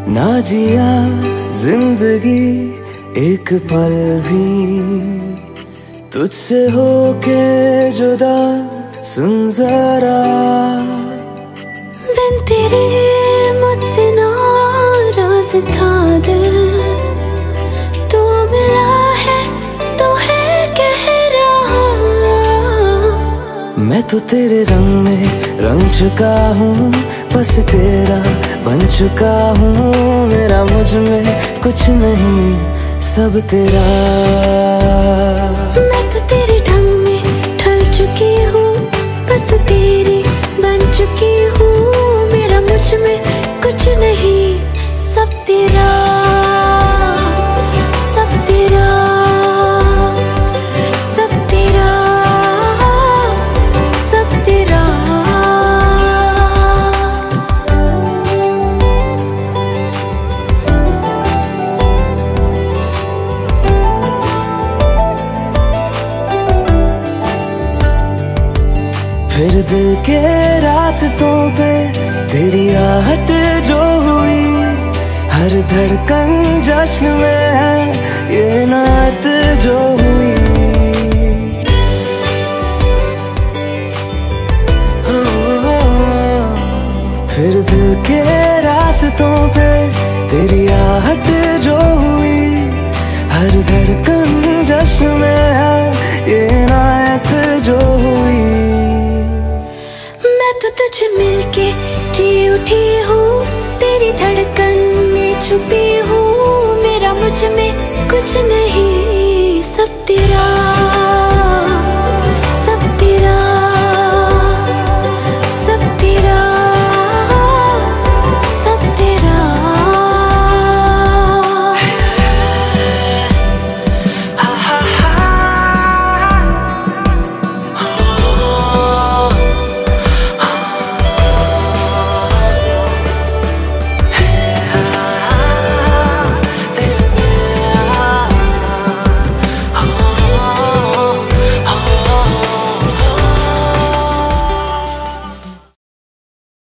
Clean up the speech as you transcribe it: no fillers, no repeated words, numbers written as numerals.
ना जिया जिंदगी एक पल भी तुझसे होके जुदा, सुन जरा बिन तेरे मुझसे नाराज था दिल, तू मिला है तो है कह रहा। मैं तो तेरे रंग में रंग चुका हूँ, बस तेरा बन चुका हूँ। मेरा मुझ में कुछ नहीं, सब तेरा। मैं तो तेरे ढंग में ढल चुकी हूँ, बस तेरी बन चुकी हूँ। मेरा मुझ में कुछ नहीं, सब तेरा, सब तेरा, सब तेरा, सब तेरा। फिर दिल के रास्तों पे तेरी आहट जो हुई, हर धड़कन जश्न में है ये नात जो हुई। फिर दिल के रास्तों पे तेरी आहट जो हुई, हर धड़कन जश्न में है ये नात जो हुई। मैं तो तुझे मिलके जी उठी हूँ, तेरी धड़कन में छुपी हूँ। मेरा मुझ में कुछ नहीं,